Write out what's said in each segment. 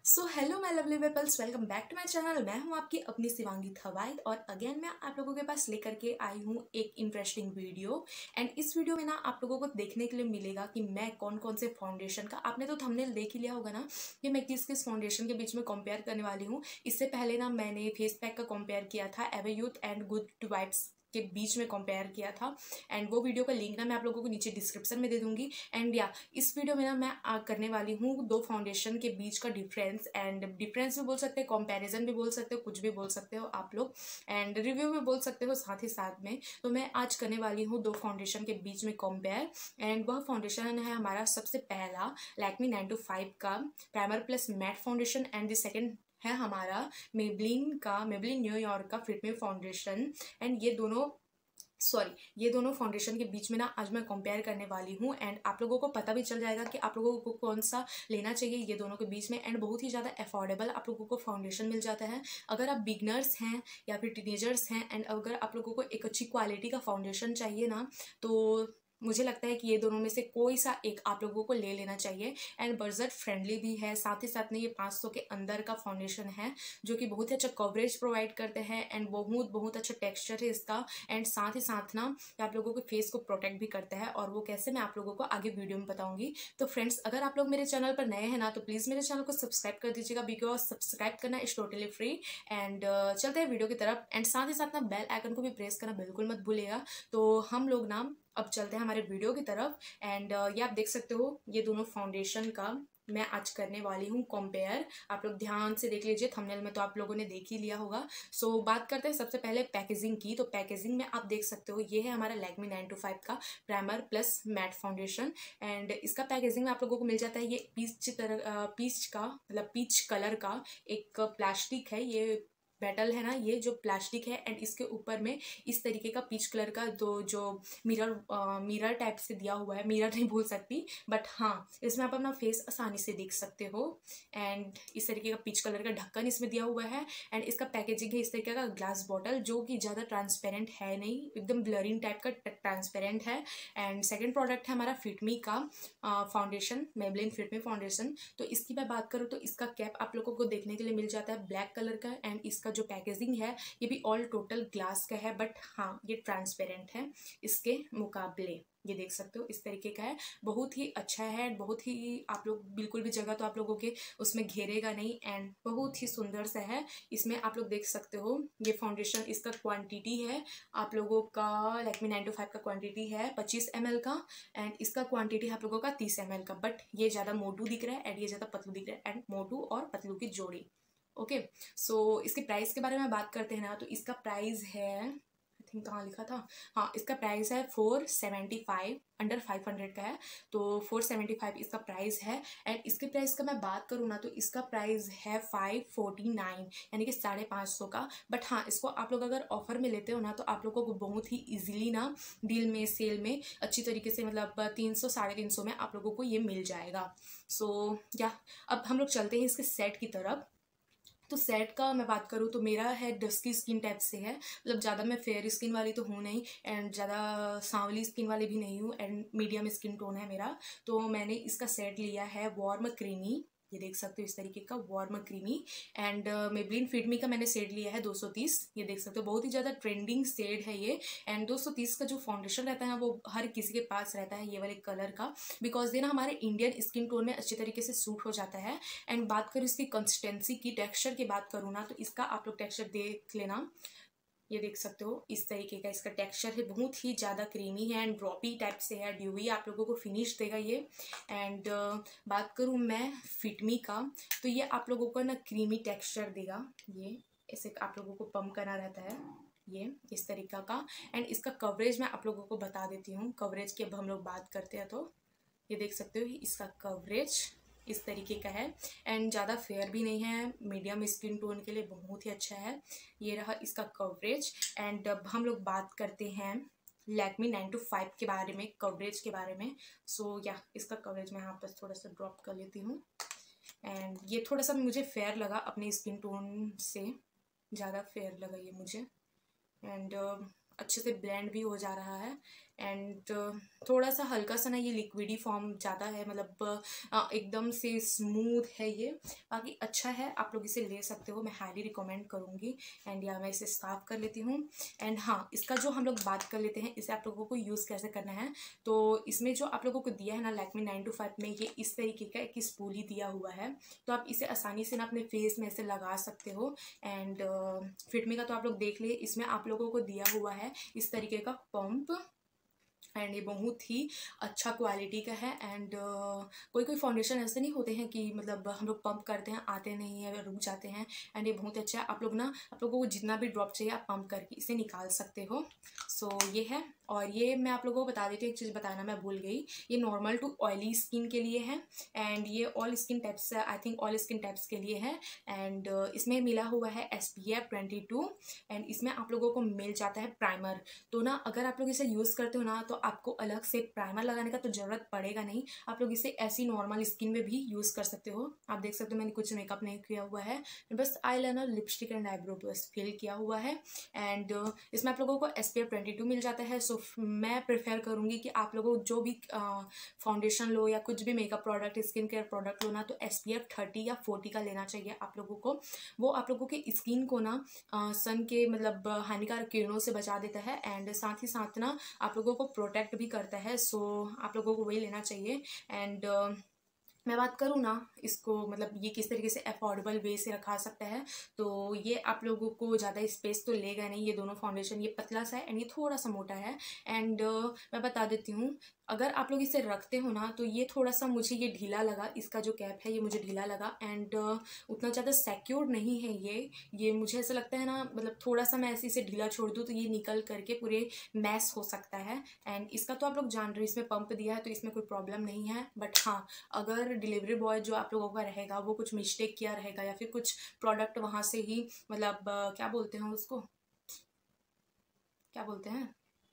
So hello my lovely peoples, welcome back to my channel. मैं हूं आपकी अपनी शिवांगी थवाइत और अगेन मैं आप लोगों के पास लेकर के आई हूं एक इंटरेस्टिंग वीडियो। एंड इस वीडियो में ना आप लोगों को देखने के लिए मिलेगा कि मैं कौन कौन से फाउंडेशन का, आपने तो थंबनेल देख ही लिया होगा ना कि मैं किस किस फाउंडेशन के बीच में कंपेयर करने वाली हूँ। इससे पहले ना मैंने फेस पैक का कंपेयर किया था ever youth and good vibes के बीच में कंपेयर किया था। एंड वो वीडियो का लिंक ना मैं आप लोगों को नीचे डिस्क्रिप्शन में दे दूंगी। एंड या इस वीडियो में ना मैं करने वाली हूँ दो फाउंडेशन के बीच का डिफरेंस, एंड डिफरेंस भी बोल सकते हैं, कंपैरिजन भी बोल सकते हो, कुछ भी बोल सकते हो आप लोग, एंड रिव्यू भी बोल सकते हो साथ ही साथ में। तो मैं आज करने वाली हूँ दो फाउंडेशन के बीच में कंपेयर। एंड वह फाउंडेशन है हमारा सबसे पहला लैक्मी 9to5 का primer plus matte foundation, and the second है हमारा मेबलिन न्यूयॉर्क York fit me foundation. And ये दोनों फाउंडेशन के बीच में ना आज मैं कंपेयर करने वाली हूँ। एंड आप लोगों को पता भी चल जाएगा कि आप लोगों को कौन सा लेना चाहिए ये दोनों के बीच में। एंड बहुत ही ज़्यादा अफोर्डेबल आप लोगों को फाउंडेशन मिल जाता है अगर आप बिगनर्स हैं या फिर टीनेजर्स हैं। एंड अगर आप लोगों को एक अच्छी क्वालिटी का फाउंडेशन चाहिए ना, तो मुझे लगता है कि ये दोनों में से कोई सा एक आप लोगों को ले लेना चाहिए। एंड बजट फ्रेंडली भी है, साथ ही साथ में ये 500 के अंदर का फाउंडेशन है जो कि बहुत ही अच्छा कवरेज प्रोवाइड करते हैं। एंड बहुत अच्छा टेक्सचर है इसका। एंड साथ ही साथ ना आप लोगों के फेस को प्रोटेक्ट भी करता है, और वो कैसे मैं आप लोगों को आगे वीडियो में बताऊंगी। तो फ्रेंड्स, अगर आप लोग मेरे चैनल पर नए हैं ना, तो प्लीज़ मेरे चैनल को सब्सक्राइब कर दीजिएगा, बिकॉज सब्सक्राइब करना इज टोटली फ्री। एंड चलते हैं वीडियो की तरफ। एंड साथ ही साथ ना बेल आइकन को भी प्रेस करना बिल्कुल मत भूलिएगा। तो हम लोग ना अब चलते हैं हमारे वीडियो की तरफ। एंड ये आप देख सकते हो, ये दोनों फाउंडेशन का मैं आज करने वाली हूँ कंपेयर। आप लोग ध्यान से देख लीजिए, थंबनेल में तो आप लोगों ने देख ही लिया होगा। सो बात करते हैं सबसे पहले पैकेजिंग की। तो पैकेजिंग में आप देख सकते हो, ये है हमारा लैक्मी 9to5 का primer plus matte foundation. And इसका पैकेजिंग में आप लोगों को मिल जाता है ये पीच कलर का एक प्लास्टिक है। ये मेटल है ना, ये जो प्लास्टिक है, एंड इसके ऊपर में इस तरीके का पीच कलर का जो मिरर टाइप से दिया हुआ है। मिरर नहीं बोल सकती, बट हाँ, इसमें आप अपना फेस आसानी से देख सकते हो। एंड इस तरीके का पीच कलर का ढक्कन इसमें दिया हुआ है। एंड इसका पैकेजिंग है इस तरीके का ग्लास बॉटल, जो कि ज़्यादा ट्रांसपेरेंट है नहीं, एकदम ब्लरिंग टाइप का ट्रांसपेरेंट है। एंड सेकेंड प्रोडक्ट है हमारा फिटमी का फाउंडेशन, मेबलिन फिटमी फाउंडेशन। तो इसकी मैं बात करूँ तो इसका कैप आप लोगों को देखने के लिए मिल जाता है ब्लैक कलर का। एंड इसका जो पैकेजिंग है ये भी ऑल टोटल ग्लास का है, बट हाँ, ये ट्रांसपेरेंट है इसके मुकाबले। ये देख सकते हो इस तरीके का है, बहुत ही अच्छा है। बहुत ही आप लोग बिल्कुल भी जगह तो आप लोगों के उसमें घेरेगा नहीं, एंड बहुत ही सुंदर सा है। इसमें आप लोग देख सकते हो ये फाउंडेशन, इसका क्वांटिटी है आप लोगों का लैक्मी 9to5 का क्वांटिटी है 25 ml का। एंड इसका क्वांटिटी है आप लोगों का 30 ml का, बट ये ज़्यादा मोटू दिख रहा है एंड ये ज़्यादा पतलू दिख रहा है। एंड मोटू और पतलू की जोड़ी। ओके, सो इसके प्राइस के बारे में बात करते हैं ना, तो इसका प्राइस है, आई थिंक कहाँ लिखा था, हाँ, इसका प्राइस है 475, अंडर 500 का है। तो 475 इसका प्राइस है। एंड इसके प्राइस का मैं बात करूँ ना, तो इसका प्राइस है 549, यानी कि 550 का। बट हाँ, इसको आप लोग अगर ऑफर में लेते हो ना, तो आप लोगों को बहुत ही ईजिली ना डील में, सेल में अच्छी तरीके से, मतलब 300 350 में आप लोगों को ये मिल जाएगा। सो या अब हम लोग चलते हैं इसके सेट की तरफ। तो सेट का मैं बात करूँ तो मेरा है डस्की स्किन टाइप से है, मतलब ज़्यादा मैं फेयर स्किन वाली तो हूँ नहीं, एंड ज़्यादा सांवली स्किन वाली भी नहीं हूँ, एंड मीडियम स्किन टोन है मेरा। तो मैंने इसका सेट लिया है वार्म क्रीमी, ये देख सकते हो इस तरीके का warm creamy. And Maybelline fit me का मैंने शेड लिया है 230, ये देख सकते हो बहुत ही ज़्यादा ट्रेंडिंग शेड है ये। एंड 230 का जो फाउंडेशन रहता है ना, वो हर किसी के पास रहता है ये वाले कलर का, बिकॉज ये ना हमारे इंडियन स्किन टोन में अच्छे तरीके से सूट हो जाता है। एंड बात करूँ इसकी कंसिस्टेंसी की, टेक्सचर की बात करूँ ना, तो इसका आप लोग टेक्सचर देख लेना, ये देख सकते हो इस तरीके का इसका टेक्सचर है, बहुत ही ज़्यादा क्रीमी है एंड ड्रॉपी टाइप से है, ड्यूई आप लोगों को फिनिश देगा ये। एंड बात करूँ मैं फिटमी का, तो ये आप लोगों को ना क्रीमी टेक्सचर देगा। ये ऐसे आप लोगों को पम्प करना रहता है, ये इस तरीका का। एंड इसका कवरेज मैं आप लोगों को बता देती हूँ, कवरेज की अब हम लोग बात करते हैं। तो ये देख सकते हो इसका कवरेज इस तरीके का है। एंड ज़्यादा फेयर भी नहीं है, मीडियम स्किन टोन के लिए बहुत ही अच्छा है। ये रहा इसका कवरेज। एंड अब हम लोग बात करते हैं लैक्मी 9to5 के बारे में, कवरेज के बारे में। सो या इसका कवरेज मैं यहाँ पर थोड़ा सा ड्रॉप कर लेती हूँ। एंड ये थोड़ा सा मुझे फेयर लगा, अपने स्किन टोन से ज़्यादा फेयर लगा ये मुझे। एंड अच्छे से ब्लेंड भी हो जा रहा है। एंड थोड़ा सा हल्का सा ना ये लिक्विडी फॉर्म ज़्यादा है, मतलब एकदम से स्मूथ है ये। बाकी अच्छा है, आप लोग इसे ले सकते हो, मैं हाईली रिकमेंड करूँगी। एंड या मैं इसे साफ कर लेती हूँ। एंड हाँ, इसका जो हम लोग बात कर लेते हैं इसे आप लोगों को यूज़ कैसे करना है। तो इसमें जो आप लोगों को दिया है ना लैक्मे 9 to 5 में, ये इस तरीके का एक स्पूल ही दिया हुआ है। तो आप इसे आसानी से ना अपने फेस में ऐसे लगा सकते हो। एंड फिटमी का तो आप लोग देख लिए, इसमें आप लोगों को दिया हुआ है इस तरीके का पंप। एंड ये बहुत ही अच्छा क्वालिटी का है। एंड कोई कोई फाउंडेशन ऐसे नहीं होते हैं कि मतलब हम लोग पंप करते हैं आते नहीं है, रुक जाते हैं। एंड ये बहुत अच्छा है, आप लोग ना आप लोगों को जितना भी ड्रॉप चाहिए आप पंप करके इसे निकाल सकते हो। सो ये है। और ये मैं आप लोगों को बता देती हूँ, एक चीज़ बताना मैं भूल गई, ये नॉर्मल टू ऑयली स्किन के लिए है। एंड ये all skin types, I think all skin types के लिए है। एंड इसमें मिला हुआ है SPF 22। एंड इसमें आप लोगों को मिल जाता है प्राइमर। तो ना अगर आप लोग इसे यूज़ करते हो ना तो आपको अलग से प्राइमर लगाने का तो ज़रूरत पड़ेगा नहीं, आप लोग इसे ऐसी नॉर्मल स्किन में भी यूज़ कर सकते हो। आप देख सकते हो मैंने कुछ मेकअप नहीं किया हुआ है, बस आईलाइनर, लिपस्टिक एंड आईब्रो बस फिल किया हुआ है। एंड इसमें आप लोगों को SPF 22 मिल जाता है। सो मैं प्रेफर करूँगी कि आप लोगों जो भी फाउंडेशन लो या कुछ भी makeup product, skin care product लो ना, तो SPF 30 या 40 का लेना चाहिए आप लोगों को। वो आप लोगों की स्किन को ना सन के मतलब हानिकारक किरणों से बचा देता है। एंड साथ ही साथ ना आप लोगों को प्रोटेक्ट भी करता है। सो आप लोगों को वही लेना चाहिए। एंड मैं बात करूँ ना इसको मतलब ये किस तरीके से अफोर्डेबल वे से रखा सकता है, तो ये आप लोगों को ज़्यादा स्पेस तो लेगा नहीं। ये दोनों फाउंडेशन, ये पतला सा है एंड ये थोड़ा सा मोटा है। एंड मैं बता देती हूँ, अगर आप लोग इसे रखते हो ना तो ये थोड़ा सा मुझे ये ढीला लगा, इसका जो कैप है ये मुझे ढीला लगा। एंड उतना ज़्यादा सिक्योर नहीं है ये मुझे ऐसा लगता है ना, मतलब थोड़ा सा मैं ऐसे इसे ढीला छोड़ दूँ तो ये निकल करके पूरे मैस हो सकता है। एंड इसका तो आप लोग जान रहे हो, इसमें पंप दिया है तो इसमें कोई प्रॉब्लम नहीं है। बट हाँ, अगर डिलीवरी बॉय जो आप लोगों का रहेगा वो कुछ मिस्टेक किया रहेगा या फिर कुछ प्रोडक्ट वहाँ से ही मतलब क्या बोलते हैं उसको, क्या बोलते हैं,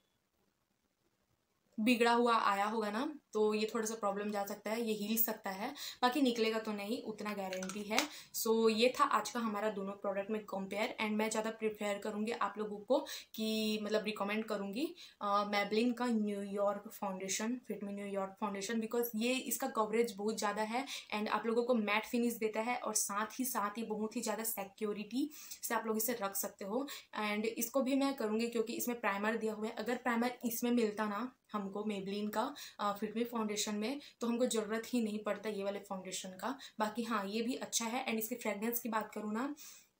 बिगड़ा हुआ आया होगा ना, तो ये थोड़ा सा प्रॉब्लम जा सकता है, ये हिल सकता है। बाकी निकलेगा तो नहीं, उतना गारंटी है। सो ये था आज का हमारा दोनों प्रोडक्ट में कंपेयर। एंड मैं ज़्यादा प्रेफर करूँगी आप लोगों को कि मतलब रिकमेंड करूँगी मैबलिन का New York foundation, Fit Me New York foundation, because ये इसका कवरेज बहुत ज़्यादा है। एंड आप लोगों को मैट फिनिश देता है और साथ ही बहुत ही ज़्यादा सिक्योरिटी से आप लोग इसे रख सकते हो। एंड इसको भी मैं करूँगी क्योंकि इसमें प्राइमर दिया हुआ है। अगर प्राइमर इसमें मिलता ना हमको मेबलिन का फिट मी फाउंडेशन में, तो हमको ज़रूरत ही नहीं पड़ता ये वाले फाउंडेशन का। बाकी हाँ, ये भी अच्छा है। एंड इसकी फ्रेगनेंस की बात करूँ ना,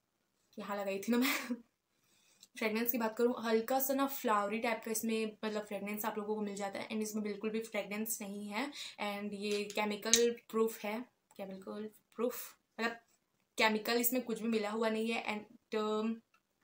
यहाँ लगाई थी ना मैं फ्रेगनेंस की बात करूँ, हल्का सा ना फ्लावरी टाइप का इसमें मतलब फ्रेगनेंस आप लोगों को मिल जाता है। एंड इसमें बिल्कुल भी फ्रेगनेंस नहीं है। एंड ये केमिकल प्रूफ है, केमिकल प्रूफ मतलब केमिकल इसमें कुछ भी मिला हुआ नहीं है। एंड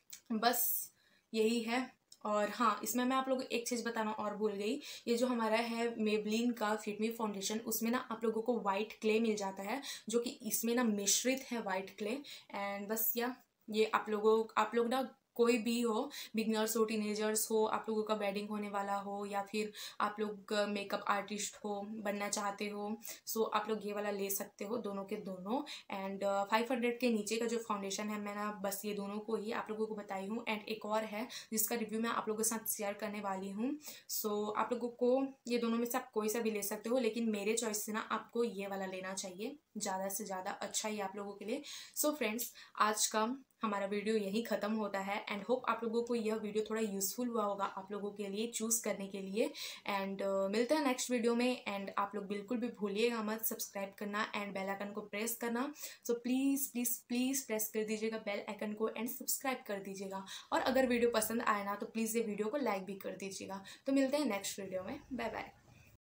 बस यही है। और हाँ, इसमें मैं आप लोगों को एक चीज़ बताना और भूल गई, ये जो हमारा है मेबलिन का फिट मी फाउंडेशन, उसमें ना आप लोगों को वाइट क्ले मिल जाता है, जो कि इसमें ना मिश्रित है वाइट क्ले। एंड बस ये आप लोग ना कोई भी हो, बिगनर्स हो, टीनेजर्स हो, आप लोगों का वेडिंग होने वाला हो या फिर आप लोग मेकअप आर्टिस्ट हो, बनना चाहते हो, सो आप लोग ये वाला ले सकते हो, दोनों के दोनों। एंड 500 के नीचे का जो फाउंडेशन है, मैं ना बस ये दोनों को ही आप लोगों को बताई हूँ। एंड एक और है जिसका रिव्यू मैं आप लोगों के साथ शेयर करने वाली हूँ। सो आप लोगों को ये दोनों में से आप कोई सा भी ले सकते हो, लेकिन मेरे चॉइस से ना आपको ये वाला लेना चाहिए, ज़्यादा से ज़्यादा अच्छा ही आप लोगों के लिए। सो फ्रेंड्स, आज का हमारा वीडियो यही ख़त्म होता है। एंड होप आप लोगों को यह वीडियो थोड़ा यूज़फुल हुआ होगा आप लोगों के लिए चूज़ करने के लिए। एंड मिलते हैं नेक्स्ट वीडियो में। एंड आप लोग बिल्कुल भी भूलिएगा मत सब्सक्राइब करना एंड बेल आइकन को प्रेस करना। So please please please press कर दीजिएगा बेल आइकन को एंड सब्सक्राइब कर दीजिएगा। और अगर वीडियो पसंद आए ना तो प्लीज़ ये वीडियो को लाइक भी कर दीजिएगा। तो मिलते हैं नेक्स्ट वीडियो में, बाय बाय।